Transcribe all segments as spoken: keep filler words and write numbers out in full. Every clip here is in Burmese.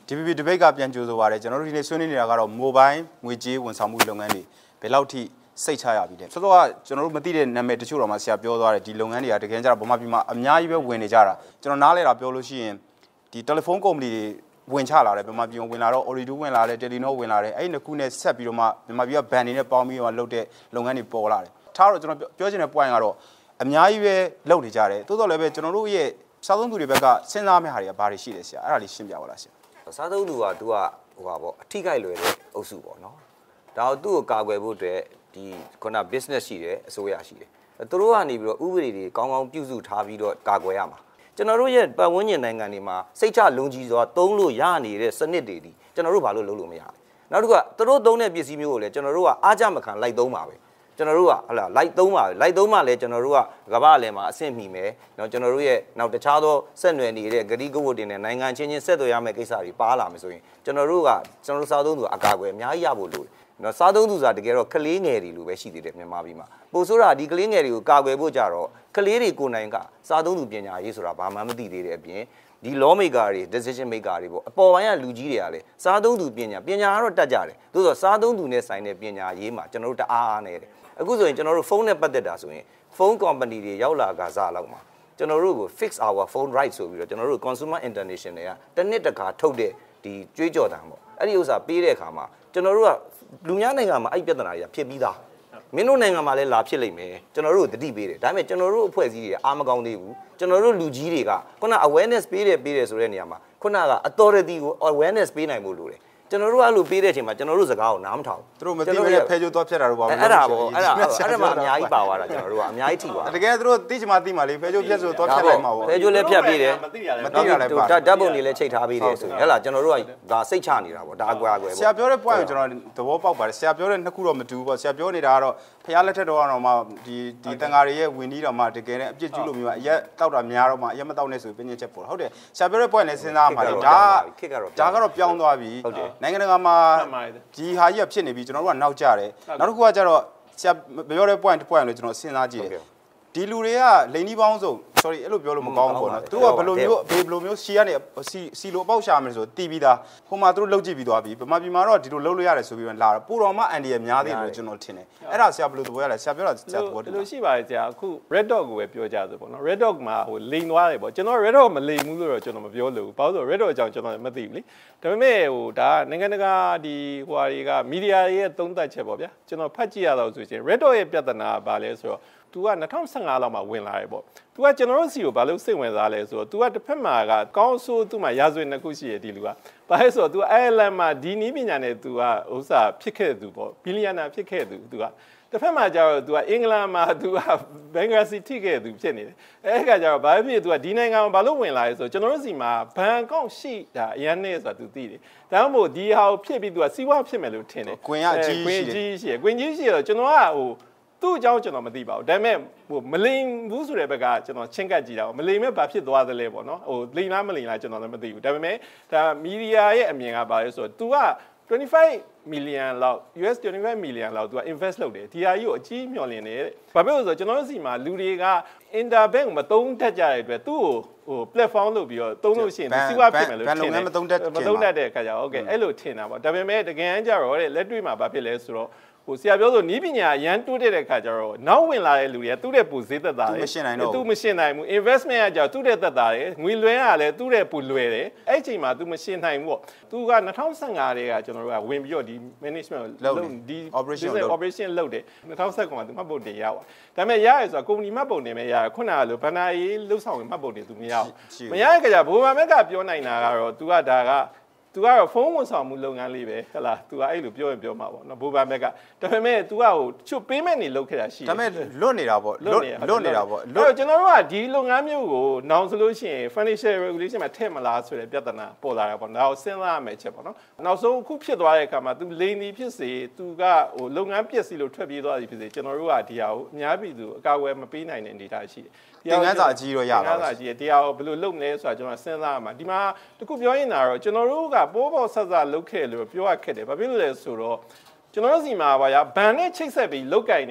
D P P debate ကပြန်ကြိုးဆိုပါတယ်ကျွန်တော်တို့ဒီနေ့ဆွေးနွေးနေတာကတော့ mobile ငွေကြေးဝန်ဆောင်မှုလုပ်ငန်းတွေဘယ်လောက်ထိစိတ်ချရပြီလဲဆိုတော့ကျွန်တော်တို့မသိတဲ့နာမည်တချို့တော့မှဆရာပြောသွားတယ်ဒီလုပ်ငန်းတွေကတကယ်ကြတော့ဗမာပြည်မှာအများကြီးပဲဝင်နေကြတာကျွန်တော်နားလဲတာပြောလို့ရှိရင်ဒီ telephone company တွေဝင်ချလာတယ်ဗမာပြည်ဝင်လာတော့ Ooredoo ဝင်လာတယ် Telenor ဝင်လာတယ်အဲ့ဒီနှစ်ခုနဲ့ဆက်ပြီးတော့မှဗမာပြည်က band တွေနဲ့ပေါင်းပြီးတော့လုပ်တဲ့လုပ်ငန်းတွေပေါ်လာတယ်ထားတော့ကျွန်တော်ပြောချင်တဲ့ point ကတော့အများကြီးပဲလုပ်နေကြတယ်တိုးတော့လည်းပဲကျွန်တော်တို့ရဲ့စားသုံးသူတွေဘက်ကစဉ်းစားမယ့်ဟာတွေကဘာတွေရှိလဲဆရာအဲ့ဒါလေးရှင်းပြပါလားဆရာစားသုံးသူက तू ကဟိုပါပေါ့အထိခိုက်လွယ်တဲ့အုပ်စုပေါ့နော်ဒါတော့သူ့ကိုကာကွယ်ဖို့အတွက်ဒီခုန business ရှိတယ်အစိုးရရှိတယ်သူတို့ကနေပြီးတော့ဥပဒေတွေကောင်းကောင်းပြုစုထားပြီးတော့ကာကွယ်ရမှာကျွန်တော်တို့ရဲ့ပတ်ဝန်းကျင်နိုင်ငံတွေမှာစိတ်ချလုံခြုံစွာသုံးလို့ရနေတဲ့စနစ်တွေဒီကျွန်တော်တို့ဘာလို့လုပ်လို့မရလဲနောက်တစ်ခုကသူတို့သုံးတဲ့ပစ္စည်းမျိုးကိုလည်းကျွန်တော်တို့ကအားကြမခံလိုက်သုံးပါပဲကျွန်တော်တို့ကဟလာလိုက်သုံးပါပဲလိုက်သုံးမှလည်းကျွန်တော်တို့ကကမ္ဘာအလယ်မှာအဆင့်မီမယ်เนาะကျွန်တော်တို့ရဲ့နောက်တခြားသောဆက်နွယ်နေတဲ့ဂတိကဝတ်တင်တဲ့နိုင်ငံချင်းချင်းဆက်သွယ်ရမယ့်ကိစ္စတွေပါလာမယ်ဆိုရင်ကျွန်တော်တို့ကကျွန်တော်တို့စားသုံးသူအကာအကွယ်အများကြီးရဖို့လိုတယ်เนาะစားသုံးသူဆိုတာတကယ်တော့ကလေးငယ်တွေလိုပဲရှိသေးတယ်မြန်မာပြည်မှာပို့ဆိုတာဒီကလေးငယ်တွေကိုကာကွယ်ဖို့ကြတော့ကလေးတွေကိုယ်နိုင်ကစားသုံးသူပညာရေးဆိုတာဘာမှမသိသေးတဲ့အပြင်ဒီ law maker တွေ decision maker တွေပေါ့အပေါ်ပိုင်းကလူကြီးတွေကလည်းစားသုံးသူပညာပညာကတော့တတ်ကြတယ်သို့သောစားသုံးသူနဲ့ဆိုင်တဲ့ပညာရေးမှာကျွန်တော်တို့တအားအားနေတယ်အခုဆိုရင်ကျွန်တော်တို့ဖုန်းနဲ့ပတ်သက်တာဆိုရင်ဖုန်း company တွေရောက်လာကစားလောက်မှာကျွန်တော်တို့ကို fix our phone right ဆိုပြီးတော့ကျွန်တော်တို့ consumer international ကတစ်နှစ်တစ်ခါထုတ်တဲ့ဒီကြွေးကြော်တံပေါ့အဲ့ဒီဥစ္စာပေးတဲ့အခါမှာကျွန်တော်တို့ကလူများနိုင်ငံမှာအဲ့ပြဿနာတွေကဖြစ်ပြီးသားမင်းတို့နိုင်ငံမှာလည်းလာဖြစ်လိမ့်မယ်ကျွန်တော်တို့တတိပေးတယ်ဒါပေမဲ့ကျွန်တော်တို့အဖွဲ့အစည်းတွေအားမကောင်းသေးဘူးကျွန်တော်တို့လူကြီးတွေကခုန awareness ပေးတယ်ပေးတယ်ဆိုတဲ့နေရာမှာခုနက authority ကို awareness ပေးနိုင်ဖို့လိုတယ်ကျွန်တော်တို့အဲ့လိုပေးတဲ့အချိန်မှာကျွန်တော်တို့စကားကိုနားမထောင်သူတို့မသိဘဲဖဲကြိုးသွားဖြတ်တာတော့ပါဘူးအဲ့ဒါပေါ့အဲ့ဒါအဲ့ဒါမှအများကြီးပါသွားတာကျွန်တော်တို့ကအများကြီးထိသွားတကယ်သူတို့သိချင်မှသိမှလေဖဲကြိုးဖြတ်ဆိုသွားဖြတ်လိုက်မှာပေါ့ဖဲကြိုးလည်းဖြတ်ပေးတယ်မသိရတယ်မသိရတယ်ပါဓာတ်ပုံတွေလည်းချိတ်ထားပေးတယ်ဆိုရင်ဟဲ့လားကျွန်တော်တို့ကဒါစိတ်ချနေတာပေါ့ဒါအကွာအကွယ်ပေါ့ဆရာပြောတဲ့ point ကိုကျွန်တော်သဘောပေါက်ပါတယ်ဆရာပြောတဲ့နှစ်ခုတော့မတူဘူးပေါ့ဆရာပြောနေတာကတော့ဖျားလက်ထက်တော့ကတော့မှဒီဒီတန်ဃာတွေရဲ့ဝင်ပြီးတော့မှတကယ်နဲ့အပြစ်ကျူးလို့မျိုးအရက်တောက်တာများတော့မှအရက်မတောက်နဲ့ဆိုပြင်းပြချက်ပေါ်ဟုတ်တယ်ဆရာပြောတဲ့ point လည်းစဉ်းစားမှာလေဒါဒါကတော့ပြောင်းသွားပြီနိုင်ငံတကာမှာဒီဟာကြီးကဖြစ်နေပြီကျွန်တော်တို့ကနောက်ကျတယ်နောက်တစ်ခုကကျတော့ဆရာပြောတဲ့ point point လို့ကျွန်တော်စဉ်းစားကြည့်တယ်ဒီလူတွေကလိန်ကြီးပေါင်းစုံ sorry အဲ့လိုပြောလို့မကောင်းဘူးပေါ့နော်သူကဘယ်လိုမျိုးဘယ်လိုမျိုးစီကနေစီစီလိုအပေါက်ရှာမယ်ဆိုတီးပြီးသားဟိုမှာသူတို့လှုပ်ကြည့်ပြီးသွားပြီဗမာပြည်မှာတော့ဒီလိုလှုပ်လို့ရတယ်ဆိုပြီးတော့လာတော့ပိုတော်မှအန်ဒီရများသေးလို့ကျွန်တော်ထင်တယ်အဲ့ဒါဆရာဘယ်လိုသဘောရလဲဆရာပြောတာဆရာသဘောတယ်လို့ရှိပါတယ်ဆရာအခု red dot ကိုပဲပြောကြဆိုပေါ့နော် red dot မှာဟိုလိန်သွားတယ်ပေါ့ကျွန်တော် red dot မလိန်ဘူးလို့တော့ကျွန်တော်မပြောလို့ဘာလို့ဆို red dot အကြောင်းကျွန်တော်မသိဘူးလေဒါပေမဲ့ဟိုဒါနိုင်ငံတကာဒီဟိုဟာတွေကမီဒီယာရဲ့သုံးသပ်ချက်ပေါ့ဗျာကျွန်တော်ဖတ်ကြည့်ရတော့ဆိုရင် red dot ရဲ့ပြဿနာကဘာလဲဆိုတော့तू က၂၀၁၅လောက်မှာဝင်လာတယ်ပေါ့ तू ကကျွန်တော်တို့စီကိုဘာလို့စိတ်ဝင်စားလဲဆိုတော့ तू ကတစ်ဖက်မှာကကောင်းဆိုး तू မှာရာဇဝင်နှစ်ခုရှိတယ်ဒီလူကဘာလဲဆိုတော့ तू အဲလန်မှာဒီနီးပညာနဲ့ तू ကဥစ္စာဖြစ်ခဲ့သူပေါ့ဘီလီယံနာဖြစ်ခဲ့သူ तू ကတစ်ဖက်မှာကျတော့ तू ကအင်္ဂလန်မှာ तू ကဘင်္ဂါစီထိခဲ့သူဖြစ်နေတယ်အဲခါကျတော့ဘာဖြစ် तू ကဒီနိုင်ငံမှာဘာလို့ဝင်လာလဲဆိုတော့ကျွန်တော်တို့စီမှာဘန်ကောက်ရှိတာအရန်နေဆိုတာ तू သိတယ်ဒါမှမဟုတ်ဒီဟာကိုဖြစ်ပြီး तू ကစီးပွားဖြစ်မယ်လို့ထင်တယ်ကွင်ရကြီးကွင်ကြီးရှိတယ်ကွင်ကြီးရှိတော့ကျွန်တော်ကဟိုသူ့အကြောင်းကျွန်တော်မသိပါဘူးဒါပေမဲ့ဟိုမလိန်ဘူးဆိုတဲ့ဘက်ကကျွန်တော်ချင်းကပ်ကြည့်တာပေါ့မလိန်မဲ့ဘာဖြစ်သွားသလဲပေါ့နော်ဟိုလိန်လားမလိန်လားကျွန်တော်လည်းမသိဘူးဒါပေမဲ့ဒါမီဒီယာရဲ့အမြင်ကဘာလဲဆိုတော့ तू ကtwenty-five million လောက် U S twenty-five million လောက် तू က invest လုပ်တယ်ဒီဟာကြီးကိုအကြီးမျှော်လင့်နေတယ်ဘာဖြစ်လို့ဆိုတော့ကျွန်တော်တို့စီမှာလူတွေက interbank မသုံးတတ်ကြတဲ့အတွက်သူ့ကိုဟို platform လုပ်ပြီးတော့သုံးလို့ရှိရင်စီးပွားဖြစ်မယ်လို့ထင်တယ်မသုံးတတ်မသုံးတတ်တဲ့အခါကျတော့ okay အဲ့လိုထင်တာပေါ့ဒါပေမဲ့တကယ်ကြတော့တဲ့လက်တွေ့မှာဘာဖြစ်လဲဆိုတော့ဟိုဆရာပြောဆိုနီးပညာရန်တိုးတဲ့အခါကျတော့နောက်ဝင်လာတဲ့လူတွေကသူ့တဲ့ပူဈေးသက်သာတယ်သူမရှင်းနိုင်ဘူး investment ကကြောင့်သူ့တဲ့သက်သာတယ်ငွေလွှဲရလည်းသူ့တဲ့ပူလွယ်တယ်အဲ့ချိန်မှာ तू မရှင်းနိုင်ဘူးပေါ့ तू က၂၀၁၅တည်းကကျွန်တော်တို့ကဝင်ပြီးတော့ဒီ management လုပ်ဒီ operation operation လုပ်တယ်၂၀၁၉မှာ तू မှတ်ပုံတင်ရပါဒါပေမဲ့ရရဆိုတော့ company မှတ်ပုံတင်မဲ့ရခုနကလိုဘဏ္ဍာရေးလှုပ်ဆောင်ရင်မှတ်ပုံတင် तू မရဘူးမရတဲ့အခါကျဘိုးမမက်ကပြောနိုင်တာကတော့ तू ကဒါကतू ကတော့ဖုန်းဝန်ဆောင်မှုလုပ်ငန်းလေးပဲဟဲ့လား तू ကအဲ့လိုပြောရင်ပြောမှာပေါ့နော်ဘိုးဘမက်ကဒါပေမဲ့ तू ကဟိုချုပ်ပေးမဲ့နေလုပ်ခဲ့တာရှိတယ်ဒါပေမဲ့လွတ်နေတာပေါ့လွတ်လွတ်နေတာပေါ့လွတ်ကျွန်တော်တို့ကဒီလုပ်ငန်းမျိုးကိုနောင်ဆိုလို့ရှိရင် financial regulation မှာထည့်မလားဆိုတဲ့ပြဿနာပေါ်လာတာပေါ့နောက်စဉ်းစားရမယ်ချက်ပေါ့နော်နောက်ဆုံးအခုဖြစ်သွားတဲ့အခါမှာ तू လိန်ဒီဖြစ်စေ तू ကဟိုလုပ်ငန်းပျက်စီးလို့ထွက်ပြေးသွားသည်ဖြစ်စေကျွန်တော်တို့ကဒီဟာကိုအများပြည်သူအကာအကွယ်မပေးနိုင်တဲ့အနေအထားရှိတယ်သင်ခန်းစာအကြီးတော့ရပါဘူးသင်ခန်းစာအကြီးတရားကိုဘယ်လိုလုပ်မလဲဆိုတာကျွန်တော်စဉ်းစားရမှာဒီမှာတခုပြောရင်တော့ကျွန်တော်တို့ကပိုးပေါ်ဆက်ဆက်လုပ်ခဲ့လို့ပြောရခက်တယ်ဘာဖြစ်လို့လဲဆိုတော့ကျွန်တော်တို့စီမှာပါရဘန်နဲ့ချိတ်ဆက်ပြီးလုတ်ကင်နေ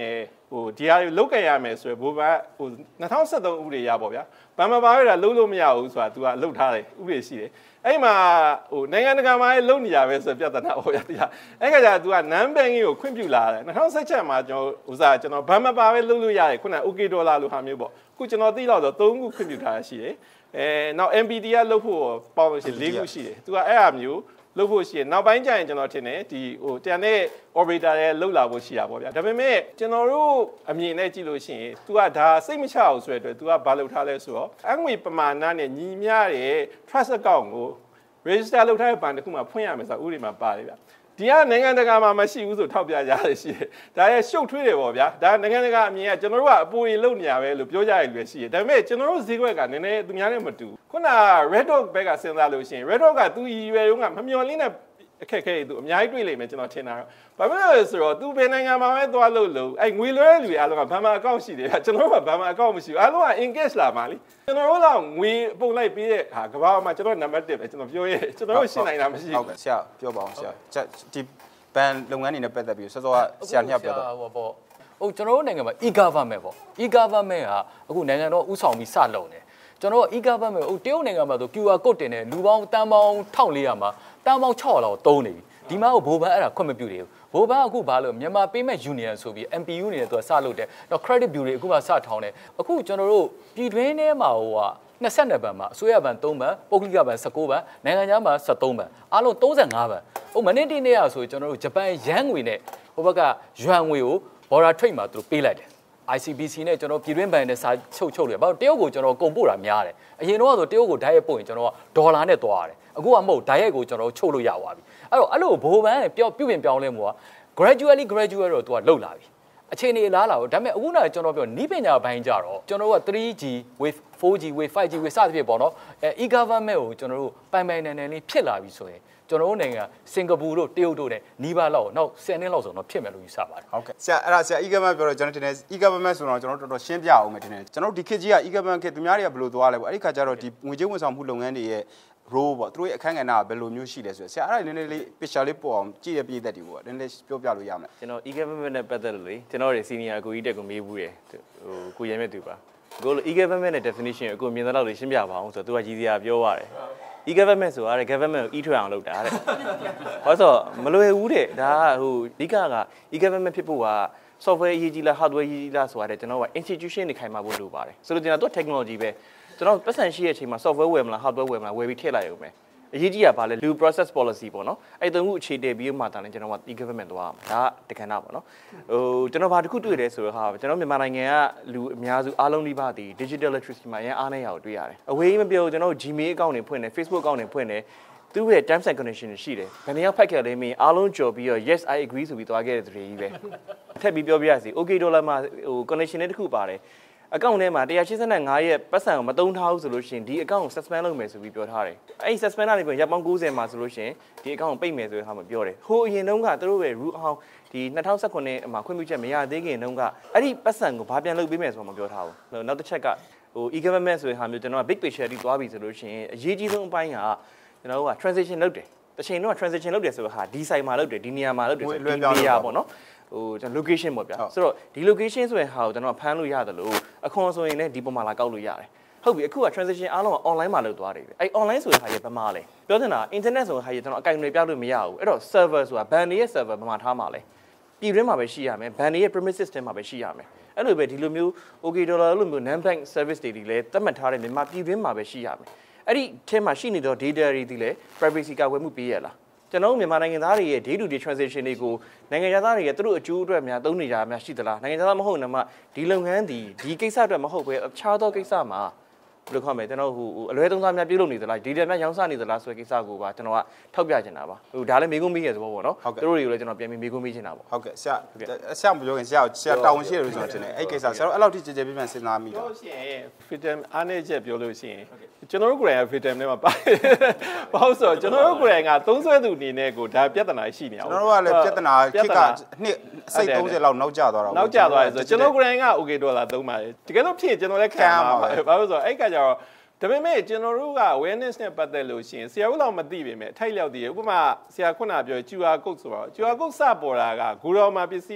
ဟိုဒီဟာလုတ်ကြရမယ်ဆိုရယ်ဘိုးဘဟို၂၀၁၃ဥပဒေရပေါ့ဗျာဘာမှပါရတာလုံးလို့မရဘူးဆိုတာ तू ကလုတ်ထားတယ်ဥပဒေရှိတယ်အဲ့မှာဟိုနိုင်ငံတကာမှာလုံနေရပဲဆိုပြဿနာပေါ့ဗျာတရားအဲ့ကကြာ तू က non banking ကိုခွင့်ပြုလာတယ်၂၀၁၆မှာကျွန်တော်ဥစားကျွန်တော်ဘာမှပါပဲလုံလို့ရတယ်ခုန okay dollar လို့ဟာမျိုးပေါ့ခုကျွန်တော်သိတော့ဆိုသုံးခုခွင့်ပြုထားတာရှိတယ်အဲနောက် M P D ကလုတ်ဖို့ပေါ့လို့ရှိရင်၄ခုရှိတယ် तू ကအဲ့အမျိုးလုပ်ဖို့ရှိရင်နောက်ပိုင်းကျရင်ကျွန်တော်ထင်တယ်ဒီဟိုတန်တဲ့ operator တွေလှုပ်လာဖို့ရှိတာပေါ့ဗျာဒါပေမဲ့ကျွန်တော်တို့အမြင်နဲ့ကြည့်လို့ရှိရင် तू ကဒါစိတ်မချအောင်ဆိုတဲ့အတွက် तू ကဘာလုပ်ထားလဲဆိုတော့အငွေပမာဏနဲ့ညီမျှတဲ့ trust account ကို register လုပ်ထားတဲ့ဘဏ်တစ်ခုမှဖွင့်ရမယ်ဆိုတာဥပဒေမှာပါတယ်ဗျာဒီကနိုင်ငံတကာမှာမရှိဘူးဆိုထောက်ပြကြရရှိတယ်ဒါရဲ့ရှုပ်ထွေးတယ်ပေါ့ဗျာဒါနိုင်ငံတကာအမြင်ကကျွန်တော်တို့ကအပူရီလုံနေရပဲလို့ပြောကြရည်လွယ်ရှိတယ်ဒါပေမဲ့ကျွန်တော်တို့ဈေးကွက်ကနည်းနည်းသူများနဲ့မတူခုန Red Dog ဘက်ကစဉ်းစားလို့ရှိရင် Red Dog ကသူရည်ရွယ်ရုံးကမမျော်လင့်တဲ့အခက်အခဲတွေသူအများကြီးတွေ့လိမ့်မယ်ကျွန်တော်ထင်တာတော့ဘာဖြစ်လို့လဲဆိုတော့သူဘယ်နိုင်ငံမှာပဲသွားလို့လို့အဲ့ငွေလွှဲလူတွေအားလုံးကဘာမှအကောင့်ရှိတယ်ကျွန်တော်တို့ကဘာမှအကောင့်မရှိဘူးအားလုံးက engage လာပါလိကျွန်တော်တို့တော့ငွေပုံလိုက်ပေးတဲ့ဟာကဘာမှကျွန်တော်နံပါတ်တစ်ပဲကျွန်တော်ပြောရဲကျွန်တော်တို့ရှင်းနိုင်တာမရှိဘူးဟုတ်ကဲ့ဆရာပြောပါအောင်ဆရာဒီဘန်လုပ်ငန်းတွေနဲ့ပတ်သက်ပြီးစောစောကဆရာညပြောတော့ဟိုပေါ့ဟုတ်ကျွန်တော်တို့နိုင်ငံမှာ e-government ပေါ့ e-government ဟာအခုနိုင်ငံတော်ဥဆောင်ပြီးစလုပ်နေကျွန်တော် e-government ဟိုတရုတ်နိုင်ငံမှာဆို Q R code တင်တယ်လူပေါင်းတန်းပေါင်း၁၄၀၀မှာတန်းပေါင်း၆၀၀လောက်သုံးနေပြီဒီမှာဘိုးဘန်းအဲ့ဒါခွင့်မပြုသေးဘူးဘိုးဘန်းအခုဘာလို့မြန်မာ payment union ဆိုပြီး M P U နေနဲ့သူကစလုပ်တယ်တော့ credit bureau အခုမှစထောင်းတယ်အခုကျွန်တော်တို့ပြည်တွင်းထဲမှာဟိုက၂၂ဘဏ်မှာအစိုးရဘဏ်၃ဘဏ်ပုဂ္ဂလိကဘဏ်၁၉ဘဏ်နိုင်ငံခြားမှာ၁၃ဘဏ်အားလုံး၃၅ဘဏ်ဟိုမနေ့တနေ့อ่ะဆိုကျွန်တော်တို့ဂျပန်ရန်ငွေနဲ့ဟိုဘက်ကယွမ်ငွေကို border trade မှာသူတို့ပေးလိုက်တယ် I C B C နဲ့ကျွန်တော်ပြည်တွင်းဘဏ်နဲ့စာချုပ်ချုပ်တယ်ဘာလို့တရုတ်ကိုကျွန်တော်ကုန်ပို့တာများတယ်အရင်တော့ဆိုတရုတ်ကိုဓာတ်ရိုက်ပို့ရင်ကျွန်တော်ကဒေါ်လာနဲ့သွားရတယ်အခုကမဟုတ်ဓာတ်ရိုက်ကိုကျွန်တော်ချုပ်လို့ရသွားပြီအဲ့တော့အဲ့လိုဘိုးဘန်းနဲ့ပြောပြုပြင်ပြောင်းလဲမှုက gradually gradually တော့သူကလှုပ်လာပြီအခြေအနေလားလာတော့ဒါပေမဲ့အခုနကကျွန်တော်ပြောနီးပညာဘိုင်းကြတော့ကျွန်တော်က three G wave four G wave five G wave စသဖြင့်ပေါ့နော်အဲ e-government ကိုကျွန်တော်တို့ပိုင်ပိုင်နိုင်နိုင်လေးဖြစ်လာပြီဆိုရင်ကျွန်တော်တို့နိုင်ငံစင်ကာပူတို့တရုတ်တို့နဲ့နီးပါးလောက်နောက်ဆယ်နှစ်လောက်ဆိုတော့ဖြစ်မယ်လို့ယူဆပါတယ်ဟုတ်ကဲ့ဆရာအဲ့ဒါဆရာ e-government ပြောတော့ကျွန်တော်တင်တယ် e-government ဆိုတော့ကျွန်တော်တော်တော်ရှင်းပြအောင်မယ်တင်တယ်ကျွန်တော်တို့ဒီခေတ်ကြီးက e-government ခေတ်သူများတွေကဘယ်လိုသွားလဲပေါ့အဲ့ဒီခါကျတော့ဒီငွေကြေးဝန်ဆောင်မှုလုပ်ငန်းတွေရဲ့ role ပေါ့သူတို့ရဲ့အခန်းကဏ္ဍကဘယ်လိုမျိုးရှိလဲဆိုတော့ဆရာအဲ့ဒါနည်းနည်းလေး picture လေးပေါ်အောင်ကြည့်ရပြည့်သက်တွေပေါ့နည်းနည်းပြောပြလို့ရမယ်ကျွန်တော် e-government နဲ့ပတ်သက်လို့လေကျွန်တော်တွေ senior အကူကြီးတက်ကိုမေးဘူးတယ်ဟိုကိုရဲမြတ်သူပါကိုလို e-government နဲ့ definition အကိုမြင်တဲ့လောက်လေးရှင်းပြပါအောင်ဆိုတော့သူကကြီးစရာပြောပါတယ် e-government ဆိုတာတဲ့ government ကို e ထွက်အောင်လုပ်တာတဲ့ဘာလို့ဆိုမလွယ်ဘူးတဲ့ဒါကဟိုအဓိကက e-government ဖြစ်ဖို့က software ရေးကြီးလား hardware ရေးကြီးလားဆိုတာတဲ့ကျွန်တော်က institution တွေခိုင်မာဖို့လိုပါတယ်ဆိုတော့ကျွန်တော်တို့ technology ပဲကျွန်တော်ပတ်စံရှိတဲ့အချိန်မှာ software ဝယ်မလား hardware ဝယ်မလားဝယ်ပြီးထည့်လိုက်ရုံပဲအရေးကြီးတာပါလေလူ process policy ပေါ့နော်အဲ့တုန်းကအခြေတည်ပြီးမှတာလည်းကျွန်တော်က e-government သွားအောင်ဒါကတက္ကနာပေါ့နော်ဟိုကျွန်တော်ဘာတစ်ခုတွေ့တယ်ဆိုတော့ဟာကျွန်တော်မြန်မာနိုင်ငံကလူအများစုအားလုံးဒီပါဒီ digital literacy မှာအရင်အားနေရအောင်တွေ့ရတယ်အဝေးမပြောကျွန်တော် Gmail account တွေဖွင့်တယ် Facebook account တွေဖွင့်တယ်သူ့ရဲ့ terms and conditions တွေရှိတယ်ဘယ်နှယောက်ဖတ်ခဲ့လဲမင်းအားလုံးကြော်ပြီးတော့ yes I agree ဆိုပြီးသွားခဲ့တဲ့သူတွေကြီးပဲထပ်ပြီးပြောပြရစီ okay dollar မှာဟို connection တွေတစ်ခုပါတယ်အကောင့်ထဲမှာone eighty-fiveရဲ့ပတ်စံကိုမသုံးထားဘူးဆိုလို့ရှိရင်ဒီအကောင့်ကို suspend လုပ်မယ်ဆိုပြီးပြောထားတယ်အဲ့ဒီ suspend ကနေပြီးရပ်ပေါင်းninetyမှာဆိုလို့ရှိရင်ဒီအကောင့်ကိုပိတ်မယ်ဆိုတဲ့ဟာမှပြောတယ်ဟိုအရင်တုန်းကသူတို့ရဲ့ root အဟောင်းဒီtwenty nineteenမှာခွင့်ပြုချက်မရသေးခင်တုန်းကအဲ့ဒီပတ်စံကိုဘာပြန်လုပ်ပေးမယ်ဆိုမှမပြောထားဘူးနောက်တစ်ချက်ကဟို e-government ဆိုတဲ့ဟာမျိုးကျွန်တော်က big picture တိသွားပြီဆိုလို့ရှိရင်အရေးကြီးဆုံးအပိုင်းကကျွန်တော်က transition လုပ်တယ်တစ်ချိန်လုံးက transition လုပ်တယ်ဆိုတော့ဟာဒီ site မှာလုပ်တယ်ဒီနေရာမှာလုပ်တယ်ဆိုတော့ဒီနေရာပေါ့နော်ဟိုကျွန်တော် location ပေါ့ဗျာဆိုတော့ဒီ location ဆိုရင်ဟာကိုကျွန်တော်ဖမ်းလို့ရတယ်လို့အခွန်ဆိုရင်လည်းဒီပုံမှာလာကောက်လို့ရတယ်ဟုတ်ပြီအခုက transition အားလုံးက online မှာလုပ်သွားတယ်အဲ့ online ဆိုတဲ့ဟာကြီးဘာမှလဲပြောတင်တာ internet ဆိုတဲ့ဟာကြီးကျွန်တော်အကင်တွေပြလို့မရဘူးအဲ့တော့ server ဆိုတာ band ရဲ့ server ဘာမှထားမှာလဲပြည်တွင်းမှာပဲရှိရမယ် band ရဲ့ premise system မှာပဲရှိရမယ်အဲ့လိုပဲဒီလိုမျိုး okay dollar လိုမျိုး non bank service တွေဒီလည်းသတ်မှတ်ထားတဲ့မြန်မာပြည်တွင်းမှာပဲရှိရမယ်အဲ့ဒီအထက်မှာရှိနေတော့ data တွေဒီလည်း privacy ကာကွယ်မှုပေးရလားကျွန်တော်မြန်မာနိုင်ငံသားတွေရဲ့ day to day transaction တွေကိုနိုင်ငံသားတွေရဲ့သူတို့အကျိုးအတွက်များသုံးနေကြများရှိသလားနိုင်ငံသားမဟုတ်နမှာဒီလုပ်ငန်းဒီဒီကိစ္စအတွက်မဟုတ်ဘဲအခြားသောကိစ္စမှာဘယ်လိုခေါ်မလဲကျွန်တော်ဟိုအလွဲသုံးစားများပြုလုပ်နေသလားဒီတယ်များရောင်းစားနေသလားဆိုတဲ့ကိစ္စကိုပါကျွန်တော်ကထောက်ပြချင်တာပါဟိုဒါလည်းမေးခွန်းမေးရသဘောပေါ့နော်သူတို့တွေကိုလည်းကျွန်တော်ပြန်ပြီးမေးခွန်းမေးချင်တာပေါ့ဟုတ်ကဲ့ဆရာဆရာမပြောခင်ဆရာဆရာတာဝန်ရှိတယ်လို့ကျွန်တော်ထင်တယ်အဲ့ကိစ္စဆရာတို့အဲ့လောက်ထိကြည်ကြည်ပြည့်ပြည့်စဉ်းစားမိတာပြောရှင် freedom အားနေချက်ပြောလို့ရှိရင်ကျွန်တော်တို့ကိုယ်တိုင် freedom နဲ့မှာပါဘာလို့ဆိုတော့ကျွန်တော်တို့ကိုယ်တိုင်ကသုံးဆွဲသူအနေနဲ့ကိုဒါပြဿနာရှိနေအောင်ကျွန်တော်တို့ကလည်းပြဿနာခက်ကနှစ်စိတ်thirtyလောက်နောက်ကျသွားတာနောက်ကျသွားတယ်ဆိုတော့ကျွန်တော်ကိုယ်တိုင်က okay ဒေါ်လာသုံးပါတယ်တကယ်လို့ဖြစ်ကျွန်တော်လည်းခံပါဘာလို့ဆိုတော့အဲ့ကကြတော့ဒါပေမဲ့ကျွန်တော်တို့က awareness နဲ့ပတ်သက်လို့ရှိရင်ဆရာဦးလောက်မသိပေမဲ့ထိုက်လျောက်တည်ရဥပမာဆရာခုနပြော Q R code ဆိုတော့ Q R code စပေါ်တာကဂူတော်မှာပစ္စည်း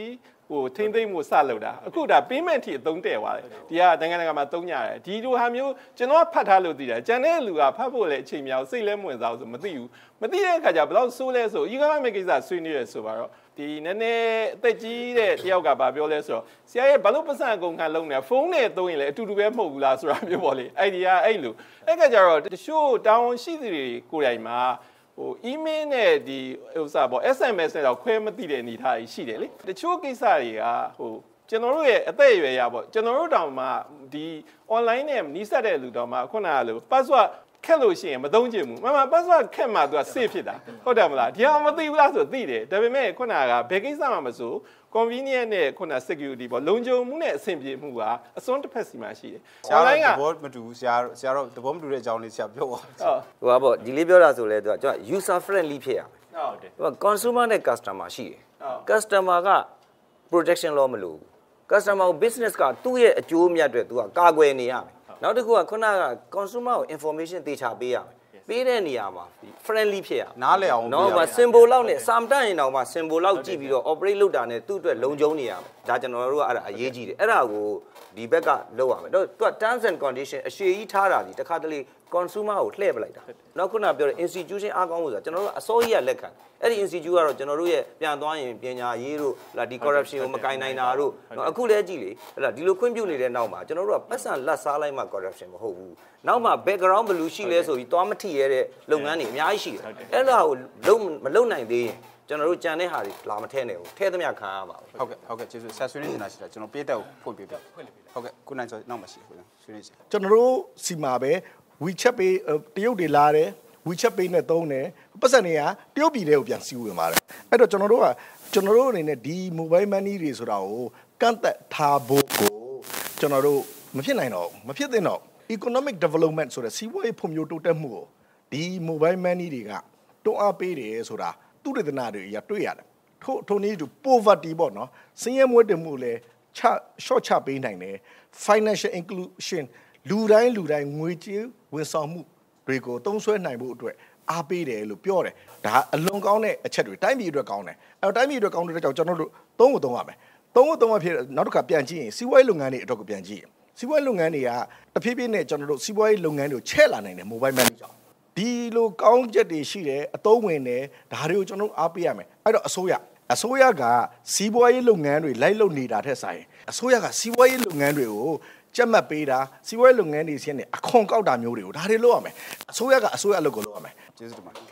ဟိုထိမ့်သိမ့်မှုစလုပ်တာအခုဒါ payment ထိအသုံးတဲ့သွားတယ်ဒီကနိုင်ငံတကာမှာသုံးကြတယ်ဒီလိုဟာမျိုးကျွန်တော်ဖတ်ထားလို့သိတယ်ကျန်တဲ့လူကဖတ်ဖို့လည်းအချိန်များစိတ်လည်းမဝင်စားဘူးဆိုမသိဘူးမသိတဲ့အခါကျဘယ်လောက်ဆိုးလဲဆို economic ကိစ္စဆွေးနွေးရဆိုပါတော့ဒီနည်းနည်းအသက်ကြီးတဲ့တယောက်ကဗာပြောလဲဆိုတော့ဆရာရဲ့ဘာလို့ပတ်စံအကုန်ခံလုံးနေဖုန်းနဲ့သုံးရင်လည်းအတူတူပဲမဟုတ်ဘူးလားဆိုတာမျိုးပေါ့လေအဲ့ဒီကအဲ့လိုအဲ့ကကြတော့တချို့တောင်းရှိသူတွေကိုယ်တိုင်မှာဟို email နဲ့ဒီဥစ္စာပေါ့ S M S နဲ့တော့ခွဲမသိတဲ့အနေအထားကြီးရှိတယ်လေတချို့ကိစ္စတွေကဟိုကျွန်တော်တို့ရဲ့အသက်အရွယ်ရပေါ့ကျွန်တော်တို့တောင်မှဒီ online နဲ့နီးစပ်တဲ့လူတောင်မှခုနကလို password ခက်လို့ရှိရင်မသုံးချင်ဘူးမမ password ခက်မှသူက safe ဖြစ်တာဟုတ်တယ်မလားဒီအောင်မသိဘူးလားဆိုသိတယ်ဒါပေမဲ့ခုနကဘယ်ကိစ္စမှမဆို convenient နဲ့ခုန security ပေါ့လုံခြုံမှုနဲ့အဆင်ပြေမှုကအစွန်းတစ်ဖက်စီမှာရှိတယ် online ကသဘောမတူဘူးဆရာဆရာတော့သဘောမတူတဲ့အကြောင်းလေးဆရာပြောပါဟုတ်ဟိုပါပေါ့ဒီလေးပြောတာဆိုလဲသူကကျွန်တော် user friendly ဖြစ်ရမယ်ဟုတ်တယ်ဟို consumer နဲ့ customer ရှိတယ် customer က protection law မလို့ customer ကို business ကသူ့ရဲ့အကျိုးအမြတ်တွေသူကကာကွယ်နေရမယ်နောက်တစ်ခုကခုနက consumer ကို information သေချာပေးရမယ်ပေးတဲ့နေရာမှာ friendly ဖြစ်ရအောင်နားလည်အောင်နော်ဗာ symbol လောက်နဲ့စာမတတ်ရင်တော့ဗာ symbol လောက်ကြည့်ပြီးတော့ operate လုပ်တာနဲ့သူ့အတွက်လုံခြုံနေရမယ်ဒါကျွန်တော်တို့ကအဲ့ဒါအရေးကြီးတယ်အဲ့ဒါကိုဒီဘက်ကလုပ်ရမယ်တော့သူက terms and condition အရှေ့ကြီးထားတာဒီတခါတလေ consumer ကိုလှည့်ပလိုက်တာနောက်ခုနပြောတဲ့ institution အားကောင်းလို့ဆိုတာကျွန်တော်တို့အစိုးရလက်ခံအဲ့ဒီ institute ကတော့ကျွန်တော်တို့ရဲ့ပြန်သွားရင်ပညာရေးတို့လာဒီ corruption ကိုမကင်နိုင်တာတို့နော်အခုလဲကြည့်လေဟဲ့လားဒီလိုခွင့်ပြုနေတဲ့နောက်မှာကျွန်တော်တို့ကပတ်စံလက်စားလိုက်မှ corruption မဟုတ်ဘူးနောက်မှာ background ဘယ်လိုရှိလဲဆိုပြီးသွားမထိရတဲ့လုပ်ငန်းတွေအများကြီးရှိတယ်အဲ့ဒါကိုလုံးမလုံးနိုင်သေးရင်ကျွန်တော်တို့ကြံတဲ့ဟာတွေလာမထဲနဲ့ဘူးထဲသမျှခံရမှာဟုတ်ကဲ့ဟုတ်ကဲ့ကျေးဇူးဆက်ဆွေးနေတာရှိတာကျွန်တော်ပြေးတက်ကိုဖွင့်ပေးပြဟုတ်ကဲ့ခုနိုင်ဆိုနောက်မှရှိခုဆွေးနေချင်ကျွန်တော်တို့စီမှာပဲ WeChat Pay တရုတ်တွေလာတယ် WeChat Pay နဲ့သုံးတယ်ပတ်စံတွေကတရုတ်ပြည်တွေကိုပြန်စီးဝင်ပါတယ်အဲ့တော့ကျွန်တော်တို့ကကျွန်တော်တို့အနေနဲ့ဒီ mobile money တွေဆိုတာကိုကန့်သက်ထားဖို့ကိုကျွန်တော်တို့မဖြစ်နိုင်တော့မဖြစ်သင့်တော့ economic development ဆိုတဲ့စီးပွားရေးဖွံ့ဖြိုးတိုးတက်မှုကိုဒီ mobile money တွေကတွန်းအားပေးတယ်ဆိုတာသူတေသနာတွေရတွေ့ရတယ်ထို့ထိုနည်းတူ poverty ပေါ့နော်ဆင်းရဲမွဲတေမှုလည်းချ short ချပေးနိုင်တယ် financial inclusion လူတိုင်းလူတိုင်းငွေကြေးဝန်ဆောင်မှုတွေကိုသုံးစွဲနိုင်ဖို့အတွက်အားပေးတယ်လို့ပြောတယ်ဒါအလွန်ကောင်းတဲ့အချက်တွေတိုင်းပြည်အတွက်ကောင်းတယ်အဲတော့တိုင်းပြည်အတွက်ကောင်းတဲ့ကြောင့်ကျွန်တော်တို့သုံးဖို့သုံးရမယ်သုံးဖို့သုံးရဖြစ်နောက်တစ်ခါပြန်ကြည့်ရင်စီးပွားရေးလုပ်ငန်းတွေအတွက်ကိုပြန်ကြည့်ရင်စီးပွားရေးလုပ်ငန်းတွေကတဖြည်းဖြည်းနဲ့ကျွန်တော်တို့စီးပွားရေးလုပ်ငန်းတွေကိုချဲ့လာနိုင်တယ် mobile money ကြောင့်ဒီလိုကောင်းချက်တွေရှိတယ်အသုံးဝင်တယ်ဒါတွေကိုကျွန်တော်တို့အားပေးရမယ်အဲ့တော့အစိုးရအစိုးရကစီးပွားရေးလုပ်ငန်းတွေလိုက်လုပ်နေတာထက်ဆိုင်အစိုးရကစီးပွားရေးလုပ်ငန်းတွေကိုကြက်မှတ်ပေးတာစီးပွားရေးလုပ်ငန်းတွေရှင်းနေအခွန်ကောက်တာမျိုးတွေကိုဒါတွေလုပ်ရမယ်အစိုးရကအစိုးရအလုပ်ကိုလုပ်ရမယ်ကျေးဇူးတင်ပါတယ်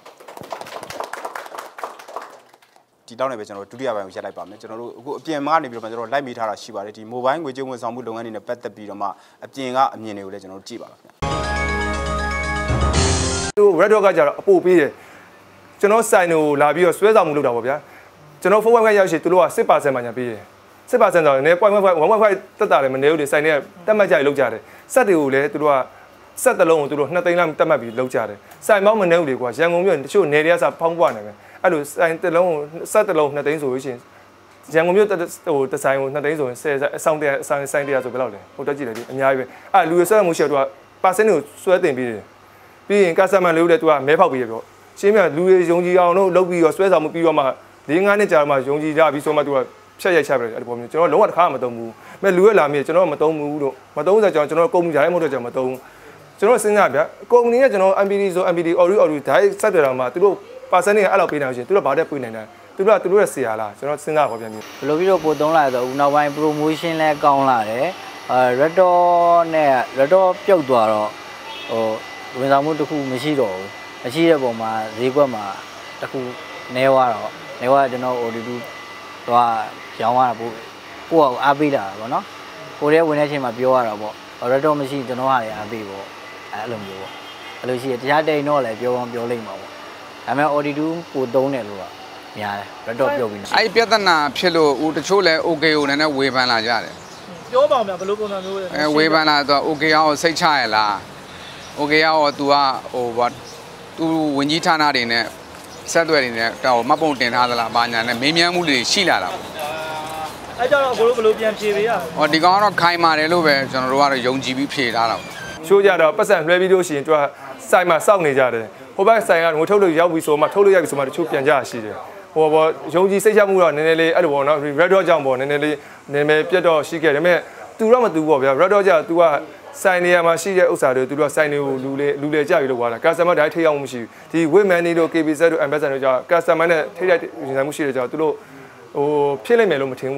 ဒီတောင်းနေပဲကျွန်တော်ဒုတိယပိုင်းကိုရက်လိုက်ပါမယ်ကျွန်တော်တို့အခုအပြင်မှာနေပြီးတော့ကျွန်တော်လိုက်မိထားတာရှိပါတယ်ဒီ mobile ငွေကြေးဝန်ဆောင်မှုလုပ်ငန်းတွေနဲ့ပတ်သက်ပြီးတော့မှအပြင်ကအမြင်တွေကိုလည်းကျွန်တော်တို့ကြည့်ပါပါခင်ဗျာသူ red dot ကကြတော့အပို့ပေးတယ်ကျွန်တော်စိုင်ကိုလာပြီးတော့ဆွဲဆောင်မှုလုပ်တာပေါ့ဗျာကျွန်တော် phone ကရောက်ရှိသူတို့က six percent မှညာပေးတယ်six percent ဆိုတော့နည်း one point five တက်တာလည်းမနေဘူးလေစိုင်တွေကတက်မှတ်ကြရလောက်ကြတယ်စက်တွေကိုလည်းသူတို့ကစက်တလုံးကိုသူတို့နှစ်သိန်းလောက်တက်မှတ်ပြီးလောက်ကြတယ်စိုင်မောင်းမနေဘူးလေကွာရန်ကုန်မြို့တချို့နေတွေကစဖောင်းပွားနေမယ်အဲ့လိုစိုင်တလုံးစက်တလုံးနှစ်သိန်းဆိုလို့ရှိရင်ရန်ကုန်မြို့ဟိုတဆိုင်ကိုနှစ်သိန်းဆိုရင်ဆယ်အဆောင်တရားအဆောင်ဆိုင်တရားဆိုဘယ်လောက်လဲဟိုတက်ကြည့်တယ်ဒီအများကြီးပဲအဲ့လူရဆွဲမှုရှိတော့သူက percent ကိုဆွဲတင်ပြီးတယ်ပြီးရင် customer လေးလည်းသူကမဲဖောက်ပြီးရပြောရှင်းပြလူတွေယုံကြည်အောင်လို့လုပ်ပြီးတော့ဆွဲဆောင်မှုပြီးတော့မှ၄၅နှစ်ကြာမှယုံကြည်ကြပြီးဆိုမှသူကဖြတ်ရိုက်ချပတယ်အဲ့ဒီပုံမျိုးကျွန်တော်လုံးဝတစ်ခါမှမသုံးဘူးမဲ့လူရလာမြေကျွန်တော်မသုံးဘူးလို့မသုံးဆိုကျွန်တော်ကျွန်တော်ကုမ္ပဏီဓာတ်မို့တော့ကျွန်တော်မသုံးကျွန်တော်စဉ်းစားဗျကုမ္ပဏီကကျွန်တော် M P D ဆို M P D Ori Ori ဓာတ်ဆက်တယ်တော့မှသူတို့ percent ကအဲ့လောက်ပေးနိုင်လို့ရှိရင်သူတို့ဘာတက်ပေးနိုင်တယ်သူတို့ကသူတို့ရဲ့ဆရာလားကျွန်တော်စဉ်းစားခေါ်ပြန်ပြီဘယ်လိုပြီးတော့ပို့သုံးလာဆိုဦးနောက်ပိုင်း promotion လဲကောင်းလာတယ်အဲ red dot နဲ့ red dot ပြုတ်သွားတော့ဟိုဝန်ဆောင်မှုတစ်ခုမရှိတော့ဘူးမရှိတဲ့ပုံမှာဈေးကွက်မှာတစ်ခုနဲသွားတော့နဲသွားကျွန်တော် O D two တော့ရောင်းရတာပို့ကိုယ့်အားပေးတာပေါ့နော်ကိုယ်ရဲ့ဝင်တဲ့အချိန်မှာပြောရတာပေါ့ red dot မရှိကျွန်တော်ဟာလည်းအားပေးပေါ့အဲအဲ့လိုမျိုးပေါ့အဲ့လိုရှိရတရားတိန်တော့လည်းပြောပြောလိမ့်မှာပေါ့ဒါပေမဲ့ O D two ပိုသုံးတယ်လို့ကများတယ် red dot ပြုတ်ပြီးအဲ့ပြဿနာဖြစ်လို့ဦးတချို့လဲ okay ကိုလည်းဝေဖန်လာကြတယ်ပြောပါဦးဗျာဘယ်လိုပုံစံမျိုးလဲအဲဝေဖန်လာတော့ okay အောင်စိတ်ချရလား okay အောင် तू ကဟိုဘာ तू ဝင်ကြီးဌာနတွေနဲ့ဆက်သွယ်နေတယ်တော့မှတ်ပုံတင်ထားသလားဘာညာနဲ့မေးမြန်းမှုတွေရှိလာတာအဲကြောင့်ဘယ်လိုဘယ်လိုပြန်ဖြေပေးရဟောဒီကောင်ကတော့ခိုင်ပါတယ်လို့ပဲကျွန်တော်တို့ကတော့ယုံကြည်ပြီးဖြေထားတာချိုးကြတော့ပတ်စံလွှဲပြီးလို့ရှိရင် तू ကစိုင်မှာစောင့်နေကြတယ်ဟိုဘက်ဆိုင်ကငိုထုတ်လို့ရောက်ပြီဆိုမှထုတ်လို့ရပြီဆိုမှတချို့ပြန်ကြရရှိတယ်ဟဟိုဘောယုံကြည်စိတ်ချမှုတော့နည်းနည်းလေးအဲ့လိုပေါ့နော် red dot ကြောင့်ပေါ့နည်းနည်းလေးနာမည်ပြတ်တော့ရှိခဲ့တယ်ဒါပေမဲ့ तू တော့မ तू ပေါ့ဗျာ red dot ကြောင့် तू ကဆိုင်နေရာမှာရှိတဲ့ဥစ္စာတွေ तू တော့ဆိုင်တွေကိုလူလေလူလေကြပြီးလို့သွားတာ customer တိုင်းထိရောက်မှုမရှိဘူးဒီ web money တို့ K B Z တို့ ambassador တို့ကြောင့် customer နဲ့ထိတိုက်ရင်ဆိုင်မှုရှိတဲ့ကြောင့် तू တို့ဟိုဖြစ်လိမ့်မယ်လို့မထင်